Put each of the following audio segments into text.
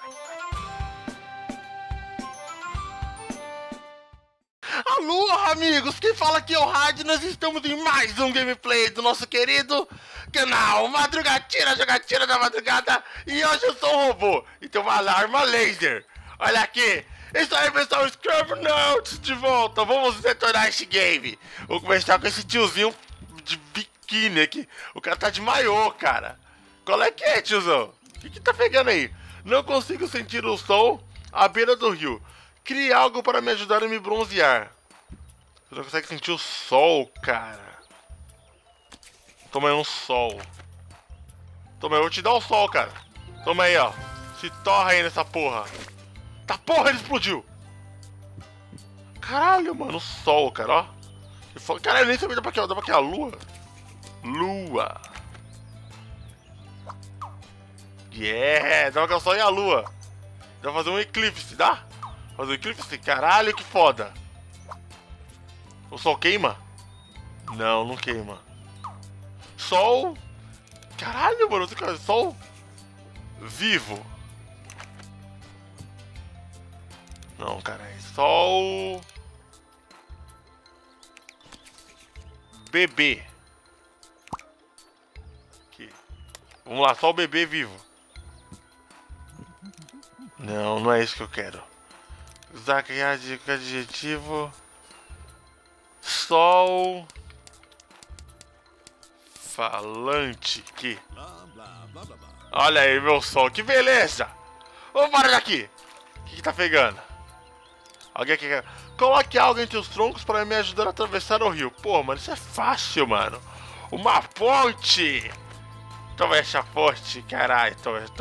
Alô, amigos, quem fala aqui é o Rádio. Nós estamos em mais um gameplay do nosso querido canal Madrugatina, Jogatina da Madrugada. E hoje eu sou um robô e tem uma alarma laser. Olha aqui. Isso aí, pessoal, Scrubnauts de volta. Vamos detonar este game. Vou começar com esse tiozinho de biquíni aqui. O cara tá de maiô, cara. Qual é que é, tiozão? O que tá pegando aí? Não consigo sentir o sol à beira do rio. Crie algo para me ajudar a me bronzear. Você não consegue sentir o sol, cara. Toma aí um sol. Toma aí, eu vou te dar um sol, cara. Toma aí, ó. Se torra aí nessa porra. Tá porra, ele explodiu. Caralho, mano, o sol, cara, ó. Caralho, nem sabia dá pra que a lua. Lua. Yeah, dá pra que o sol e a lua. Dá pra fazer um eclipse, dá? Fazer um eclipse? Caralho, que foda. O sol queima? Não, não queima. Sol. Caralho, mano, sol vivo. Não, cara, é sol bebê. Aqui. Vamos lá, sol bebê vivo. Não, não é isso que eu quero. Usar aqui adjetivo. Sol falante aqui. Olha aí, meu sol, que beleza! Vamos parar daqui. O que tá pegando? Alguém aqui quer... Coloque algo entre os troncos para me ajudar a atravessar o rio. Pô, mano, isso é fácil, mano. Uma ponte! Toma essa ponte, caralho.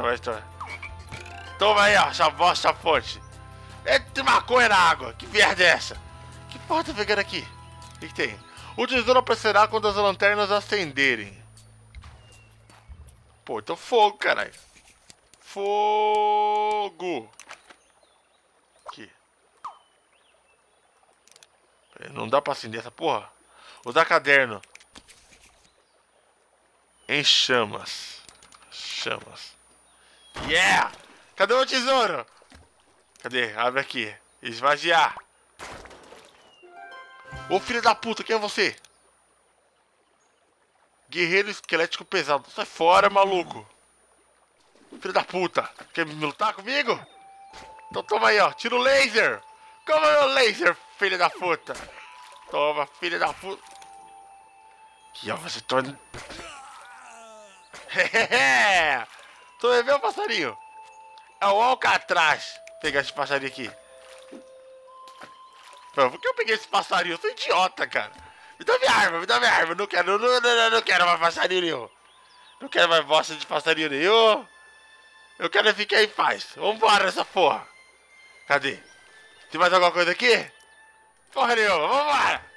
Toma aí, ó, essa ponte. Tem maconha na água. Que merda é essa? Que porra tá pegando aqui? O que tem? O tesouro aparecerá quando as lanternas acenderem. Pô, então fogo, caralho. Fogo. Aqui. Não dá pra acender essa porra? Usar caderno. Em chamas. Chamas. Yeah! Cadê o tesouro? Cadê? Abre aqui. Esvaziar. Ô filho da puta, quem é você? Guerreiro esquelético pesado. Sai fora, maluco. Filho da puta. Quer me lutar comigo? Então toma aí, ó. Tira o laser. Como é o laser, filho da puta? Toma, filho da puta. Aqui, ó. Você torna... Tu vai ver o passarinho? É o Alcatraz. Vou pegar esse passarinho aqui. Por que eu peguei esse passarinho? Eu sou idiota, cara. Me dá minha arma, me dá minha arma. Não quero, não quero mais passarinho nenhum. Não quero mais bosta de passarinho nenhum. Eu quero ficar em paz. Vambora nessa porra. Cadê? Tem mais alguma coisa aqui? Porra nenhuma, vambora.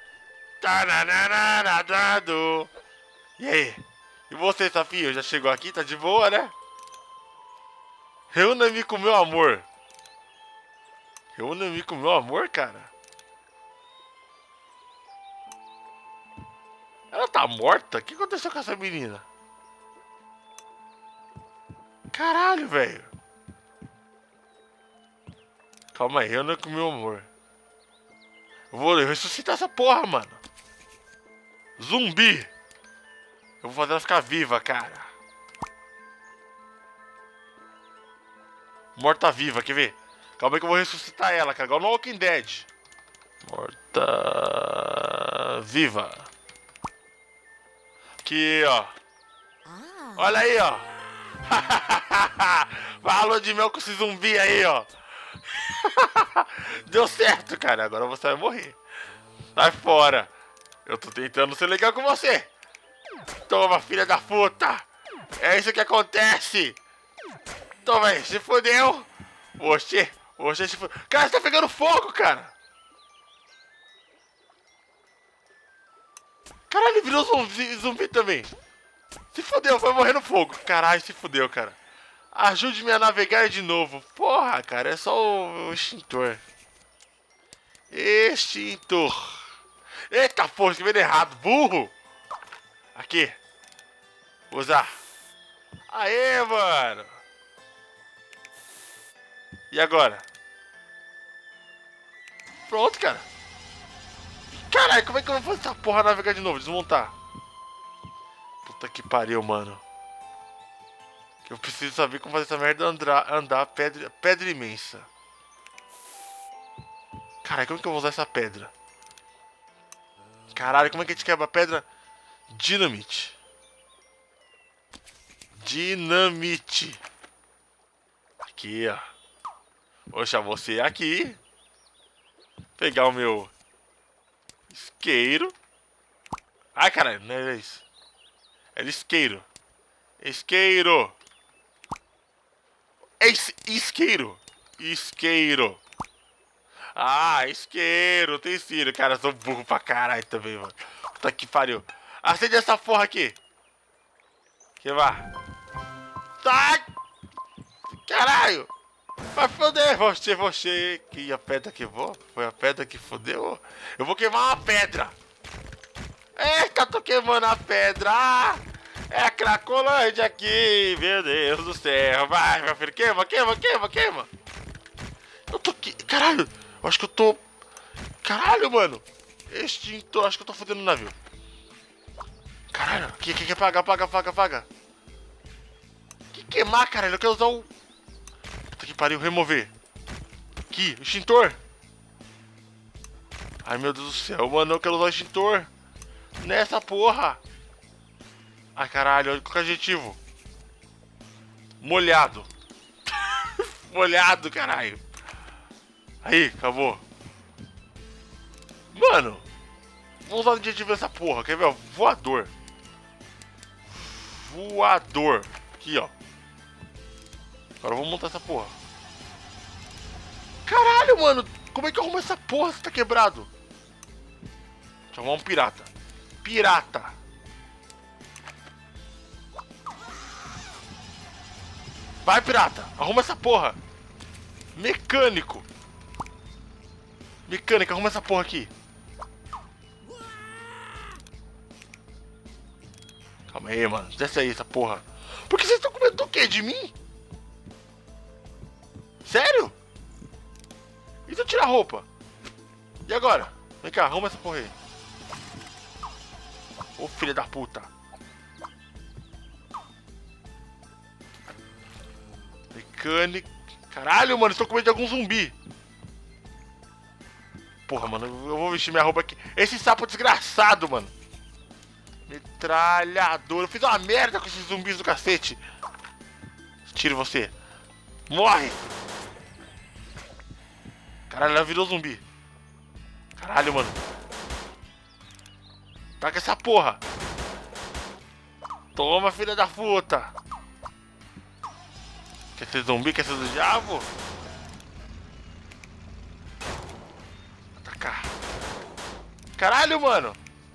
E aí? E você, Safio? Já chegou aqui? Tá de boa, né? Reúna-me com meu amor. Reúna-me com meu amor, cara? Ela tá morta? O que aconteceu com essa menina? Caralho, velho. Calma aí, reúna com meu amor. Eu vou ressuscitar essa porra, mano. Zumbi. Eu vou fazer ela ficar viva, cara. Morta-viva, quer ver? Calma aí que eu vou ressuscitar ela, cara. Igual no Walking Dead. Morta-viva. Aqui, ó. Olha aí, ó. Falou de mel com esse zumbi aí, ó. Deu certo, cara. Agora você vai morrer. Sai fora. Eu tô tentando ser legal com você. Toma, filha da puta. É isso que acontece. Toma aí, se fodeu. Você se fodeu. Cara, você tá pegando fogo, cara. Caralho, ele virou zumbi também. Se fodeu, vai morrer no fogo. Caralho, se fodeu, cara. Ajude-me a navegar de novo. Porra, cara, é só o extintor. Extintor. Eita porra, escrevendo errado, burro. Aqui. Vou usar. Aê, mano. E agora? Pronto, cara. Caralho, como é que eu vou fazer essa porra navegar de novo? Desmontar. Puta que pariu, mano. Eu preciso saber como fazer essa merda andar pedra imensa. Caralho, como é que eu vou usar essa pedra? Caralho, como é que a gente quebra a pedra? Dinamite. Dinamite. Aqui, ó. Vou deixar você aqui. Pegar o meu isqueiro. Ai, caralho, não é isso. É isqueiro. Isqueiro. Isqueiro. Isqueiro. Ah, isqueiro, utensílio. Cara, eu sou burro pra caralho também, mano. Puta que pariu. Acende essa porra aqui. Que vá. Tá. Caralho. Vai foder. Você. Que a pedra queimou. Foi a pedra que fodeu. Eu vou queimar uma pedra. Eita, tô queimando a pedra. É a Cracolândia aqui. Meu Deus do céu. Vai, meu filho. Queima. Eu tô aqui. Caralho. Eu acho que eu tô... Caralho, mano. Extintor. Acho que eu tô fodendo o navio. Caralho. Aqui. Apaga. Que queimar, caralho. Eu quero usar o... Puta que pariu. Remover. Aqui. Extintor. Ai, meu Deus do céu, mano. Eu quero usar o extintor. Nessa porra. Ai, caralho. Olha o adjetivo. Molhado. Molhado, caralho. Aí, acabou. Mano, vou usar o adjetivo dessa porra. Quer ver? Voador. Voador. Aqui, ó. Agora vamos montar essa porra. Caralho, mano. Como é que eu arrumo essa porra se tá quebrado? Deixa eu arrumar um pirata. Pirata. Vai, pirata. Arruma essa porra. Mecânico. Mecânica, arruma essa porra aqui. Calma aí, mano. Desce aí essa porra. Por que vocês estão com medo do quê? De mim? Sério? E se eu tirar a roupa? E agora? Vem cá, arruma essa porra aí. Ô, filha da puta. Mecânica. Caralho, mano, estou com medo de algum zumbi. Porra, mano, eu vou vestir minha roupa aqui. Esse sapo desgraçado, mano. Metralhador. Eu fiz uma merda com esses zumbis do cacete. Tire você. Morre. Caralho, ela virou zumbi. Caralho, mano. Taca essa porra. Toma, filha da puta. Quer ser zumbi? Quer ser do diabo? Atacar. Caralho, mano.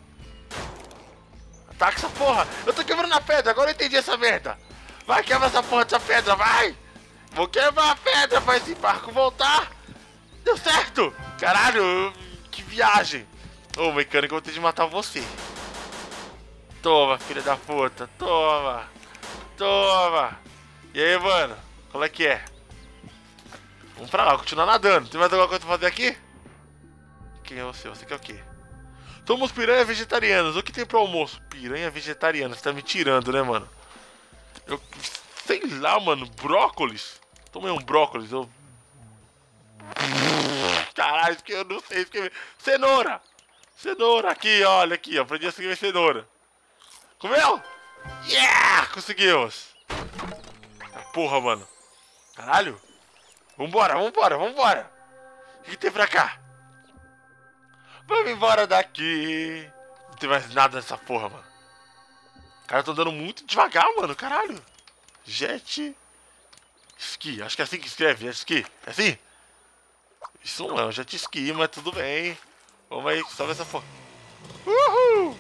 Ataca essa porra. Eu tô quebrando a pedra. Agora eu entendi essa merda. Vai, quebra essa porra dessa pedra. Vai. Vou quebrar a pedra pra esse barco voltar. Deu certo. Caralho, que viagem. Ô, mecânico, eu vou ter de matar você. Toma, filha da puta. Toma. Toma. E aí, mano? Qual é que é? Vamos pra lá, continuar nadando. Tem mais alguma coisa pra fazer aqui? Quem é você? Você quer o quê? Somos piranha vegetarianos. O que tem pro almoço? Piranha vegetariana. Você tá me tirando, né, mano? Eu... Sei lá, mano. Brócolis. Toma aí um brócolis. Eu... Caralho, que eu não sei escrever. Cenoura. Cenoura. Aqui, olha aqui. Aprendi a escrever cenoura. Comeu? Yeah! Conseguimos. Porra, mano. Caralho. Vambora. O que tem pra cá? Vamos embora daqui. Não tem mais nada nessa porra, mano. Cara, eu tô andando muito devagar, mano. Caralho. Jet ski. Acho que é assim que escreve. Jet ski. É assim? Isso não é um jet ski, mas tudo bem. Vamos aí, sobe essa porra. Uhul.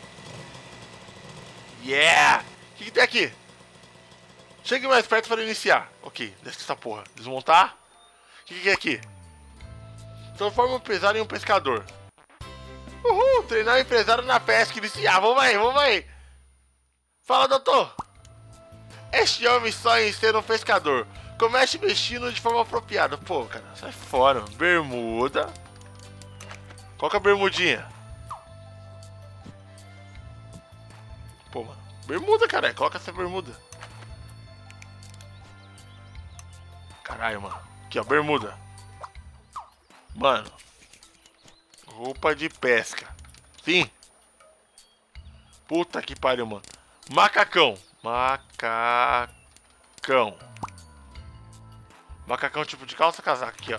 Yeah. O que tem aqui? Chegue mais perto para iniciar. Ok, desce essa porra. Desmontar. O que é aqui? Transforma um empresário em um pescador. Uhul, treinar um empresário na pesca. Iniciar, vamos aí. Fala, doutor. Este homem sonha em ser um pescador. Comece vestindo de forma apropriada. Pô, cara, sai fora. Bermuda. Qual que é a bermudinha? Pô, mano. Bermuda, cara. Coloca essa bermuda. Caralho, mano. Aqui, ó. Bermuda. Mano. Roupa de pesca. Sim. Puta que pariu, mano. Macacão. Macacão. Macacão tipo de calça casaco aqui, ó.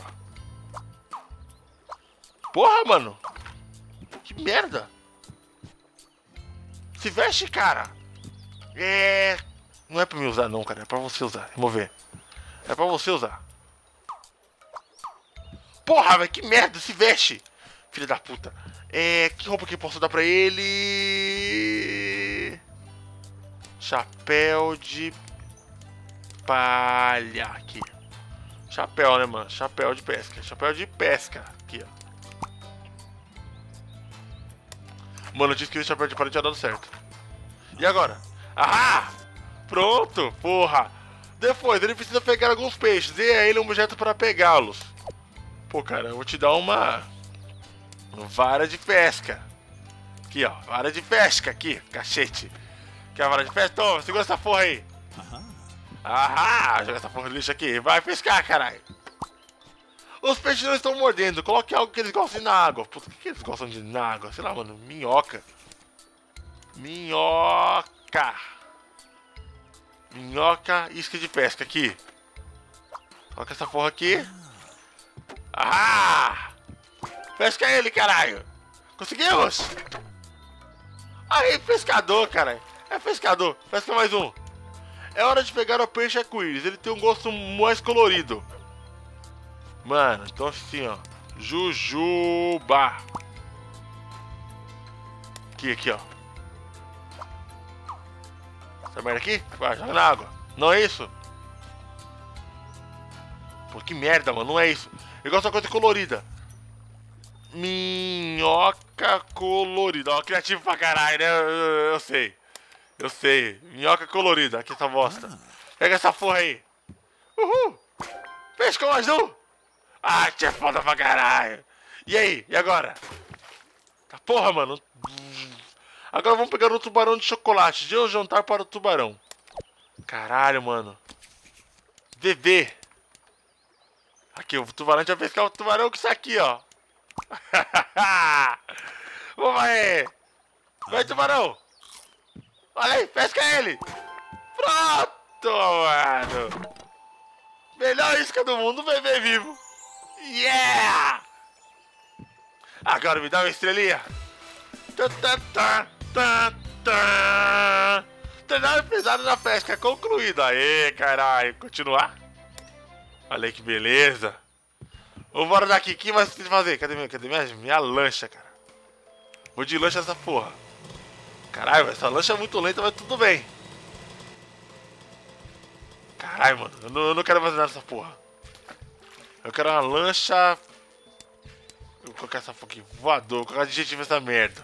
Porra, mano. Que merda. Se veste, cara. Não é pra mim usar não, cara. É pra você usar. Vamos ver. É pra você usar. Porra, velho. Que merda. Se veste. Filha da puta. Que roupa que eu posso dar pra ele? Chapéu de palha. Aqui. Chapéu, né, mano? Chapéu de pesca. Chapéu de pesca. Aqui, ó. Mano, eu disse que esse chapéu de palha tinha dado certo. E agora? Ah! Pronto, porra. Depois, ele precisa pegar alguns peixes. Dê a ele um objeto para pegá-los. Pô, cara, eu vou te dar uma vara de pesca. Aqui, ó. Vara de pesca. Aqui, cachete. Quer a vara de pesca? Toma, segura essa porra aí. Joga essa porra de lixo aqui. Vai pescar, caralho. Os peixes não estão mordendo. Coloque algo que eles gostem na água. Puta, o que eles gostam de na água? Sei lá, mano. Minhoca. Minhoca. Minhoca, isca de pesca aqui. Coloca essa porra aqui. Pesca ele, caralho. Conseguimos. Aí, pescador, caralho. É pescador. Pesca mais um. É hora de pegar o peixe arco-íris. Ele tem um gosto mais colorido. Mano, então assim, ó. Jujuba. Aqui, ó. Essa merda aqui? Vai, joga na água. Não é isso? Pô, que merda, mano. Não é isso. Eu gosto de coisa colorida. Minhoca colorida. Ó, criativo pra caralho, né? Eu sei. Eu sei. Minhoca colorida. Aqui essa bosta. Pega essa porra aí. Uhul. Pescou mais um. Que é foda pra caralho. E aí? E agora? Tá porra, mano. Agora vamos pegar um tubarão de chocolate. Dê o jantar para o tubarão. Caralho, mano. Bebê. Aqui, o tubarão já pescar o tubarão com isso aqui, ó. Vamos aí. Vai, tubarão. Olha aí, pesca ele. Pronto, mano. Melhor isca do mundo, bebê vivo. Yeah! Agora me dá uma estrelinha. Treinar pesado na pesca concluído. Aê, caralho. Continuar. Olha aí que beleza. Vamos embora daqui. O que mais precisa fazer? Cadê minha lancha, cara? Vou de lancha nessa porra. Caralho, essa lancha é muito lenta, mas tudo bem. Caralho, mano. Eu não quero mais nada nessa porra. Eu quero uma lancha. Eu vou colocar essa porra aqui. Voador. Vou colocar adjetivo nessa merda.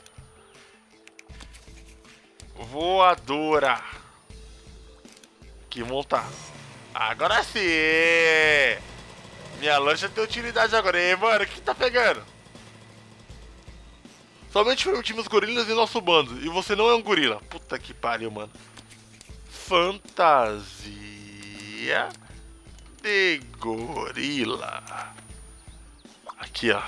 Voadora. Aqui, montar. Agora sim. Minha lancha tem utilidade agora. E aí, mano, o que tá pegando? Somente permitimos gorilas em nosso bando. E você não é um gorila. Puta que pariu, mano. Fantasia de gorila. Aqui, ó.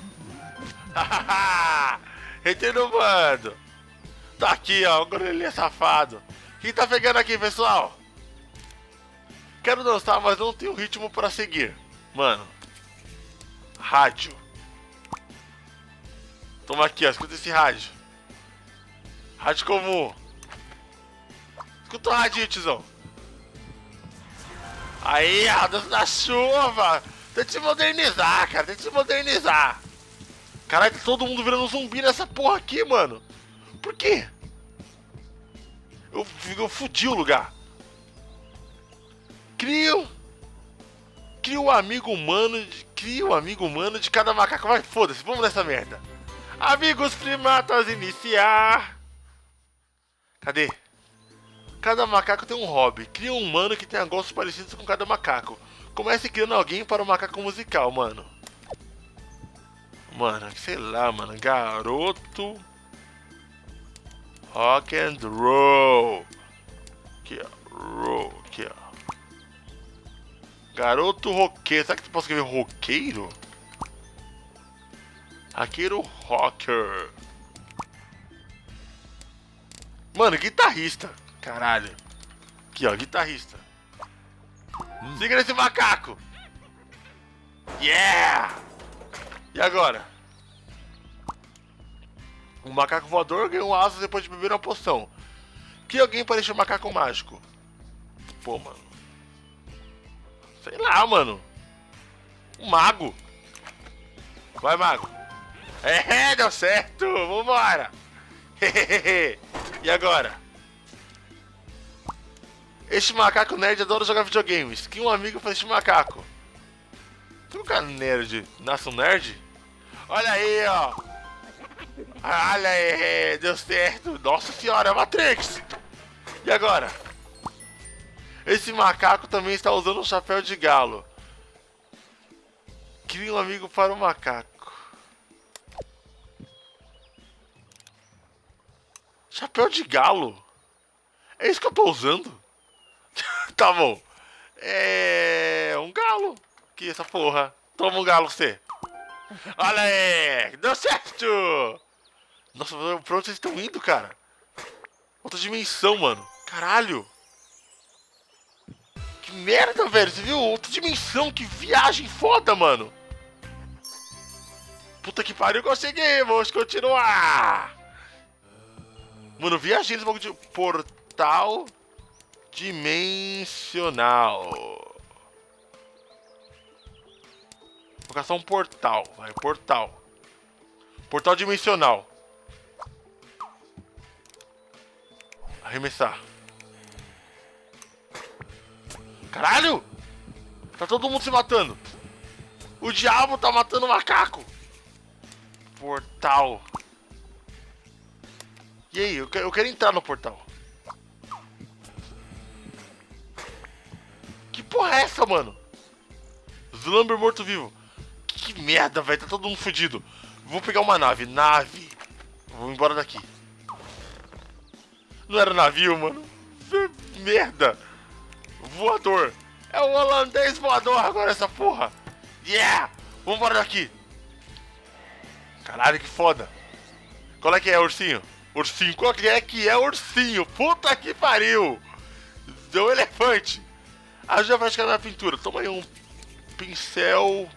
Entrei no bando. Tá aqui, ó. O gorilinha safado. Quem tá pegando aqui, pessoal? Quero dançar, mas não tenho ritmo pra seguir. Mano. Rádio. Toma aqui, ó. Escuta esse rádio. Rádio comum. Escuta o rádio, tiozão. Aí, a dança da chuva. Tenta se modernizar, cara. Tenta se modernizar. Caralho, tá todo mundo virando zumbi nessa porra aqui, mano. Por quê? Eu fudi o lugar. Cria um amigo humano de cada macaco. Vai, foda-se, vamos nessa merda. Amigos primatas, iniciar. Cadê Cada macaco tem um hobby. Cria um humano que tenha gostos parecidos com cada macaco. Comece criando alguém para o macaco musical, mano. Mano, sei lá, mano. Garoto rock and roll. Aqui, ó. Roll. Aqui, ó. Garoto roqueiro. Será que tu pode escrever roqueiro? Roqueiro rocker. Mano, guitarrista. Caralho. Aqui, ó. Guitarrista. Siga nesse macaco. Yeah! E agora? Um macaco voador ganhou asas depois de beber uma poção. Que alguém pareça um macaco mágico? Pô, mano. Sei lá, mano. Um mago. Vai, mago. É, deu certo. Vambora. E agora? Este macaco nerd adora jogar videogames. Que um amigo faz este macaco. Tu cara nerd nasce um nerd? Olha aí, ó. Olha aí, deu certo. Nossa senhora, Matrix. E agora? Esse macaco também está usando um chapéu de galo. Crie um amigo para o macaco. Chapéu de galo? É isso que eu tô usando? Tá bom. É um galo. Que essa porra. Toma um galo você. Olha aí. Deu certo. Nossa, pra onde vocês estão indo, cara? Outra dimensão, mano. Caralho. Que merda, velho. Você viu? Outra dimensão. Que viagem foda, mano. Puta que pariu, consegui. Vamos continuar. Mano, viajei nesse bagulho de portal dimensional. Vou caçar um portal. Vai, portal. Portal dimensional. Arremessar. Caralho! Tá todo mundo se matando. O diabo tá matando o macaco. Portal. E aí, eu quero entrar no portal. Que porra é essa, mano? Slumber morto-vivo. Que merda, velho. Tá todo mundo fudido. Vou pegar uma nave. Nave. Vou embora daqui. Não era navio, mano. Merda. Voador. É o holandês voador agora essa porra. Yeah. Vamos embora daqui. Caralho, que foda. Qual é que é, ursinho? Ursinho. Qual que é ursinho? Puta que pariu. Deu elefante. Ajuda a praticar na pintura. Toma aí um pincel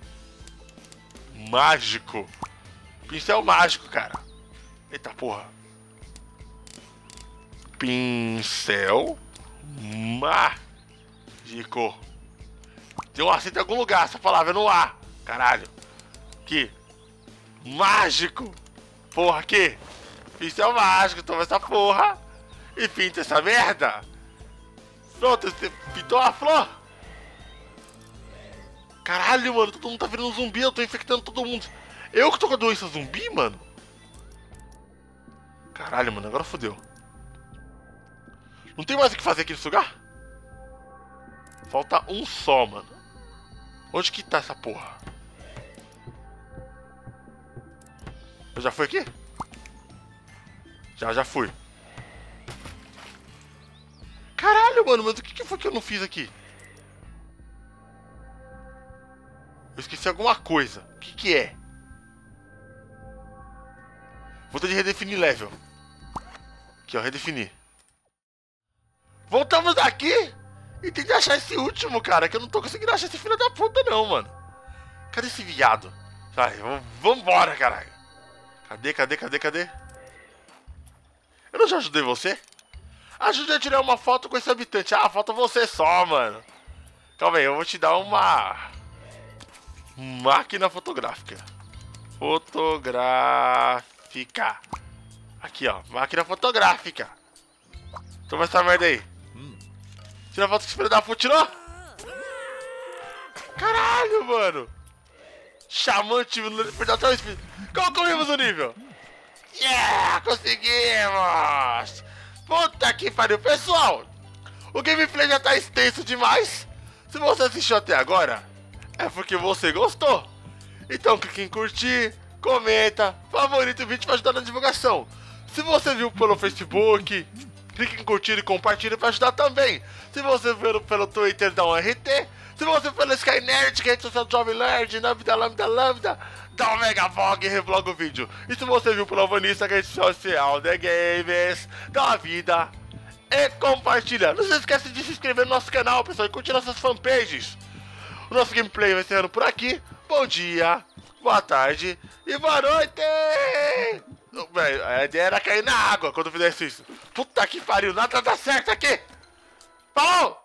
mágico. Pincel mágico, cara. Eita porra. Pincel mágico. Tem um acento em algum lugar. Essa palavra é no ar. Caralho. Aqui. Mágico. Porra, aqui. Pincel mágico. Toma essa porra. E pinta essa merda. Pronto, você pintou a flor. Caralho, mano, todo mundo tá virando um zumbi, eu tô infectando todo mundo. Eu que tô com a doença zumbi, mano? Caralho, mano, agora fodeu. Não tem mais o que fazer aqui nesse lugar? Falta um só, mano. Onde que tá essa porra? Eu já fui aqui? Já fui. Caralho, mano, mas o que foi que eu não fiz aqui? Eu esqueci alguma coisa. O que é? Vou ter de redefinir level. Aqui, ó, redefinir. Voltamos aqui e tem que achar esse último, cara, que eu não tô conseguindo achar esse filho da puta não, mano. Cadê esse viado? Vai, vambora, caralho. Cadê? Eu não já ajudei você? Ajude a tirar uma foto com esse habitante. Ah, falta você só, mano. Calma aí, eu vou te dar uma máquina fotográfica. Fotográfica. Aqui, ó, máquina fotográfica. Toma essa merda aí. Tira a foto que esse filho da puta tirou. Caralho, mano. Chamante, perdeu até o espírito. Concluímos o nível. Yeah, conseguimos. Puta que pariu, pessoal! O gameplay já tá extenso demais. Se você assistiu até agora, é porque você gostou. Então clique em curtir, comenta, favorita o vídeo para ajudar na divulgação. Se você viu pelo Facebook, clique em curtir e compartilha para ajudar também. Se você viu pelo Twitter, dá um RT. Se você viu pelo Skynerd, que é a rede social do Jovem Nerd, Lambda, dá um megavlog e revloga o vídeo. E se você viu pelo Vanissa, que é a rede social The Games, dá uma vida e compartilha. Não se esqueça de se inscrever no nosso canal, pessoal, e curtir nossas fanpages. O nosso gameplay vai encerrando por aqui. Bom dia, boa tarde e boa noite! Velho, a ideia era cair na água quando eu fizesse isso. Puta que pariu, nada dá certo aqui! Falou!